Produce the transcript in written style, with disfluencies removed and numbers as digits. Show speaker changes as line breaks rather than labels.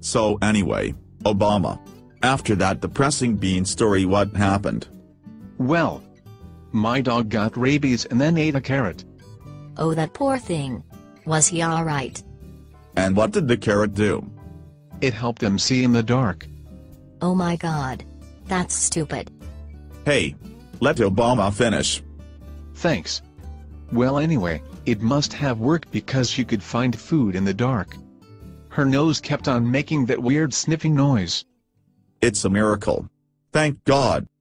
So anyway, Obama. After that depressing bean story, what happened?
Well, my dog got rabies and then ate a carrot.
Oh, that poor thing. Was he alright?
And what did the carrot do?
It helped him see in the dark.
Oh my god. That's stupid.
Hey, let Obama finish.
Thanks. Well, anyway, it must have worked because she could find food in the dark. Her nose kept on making that weird sniffing noise.
It's a miracle. Thank God.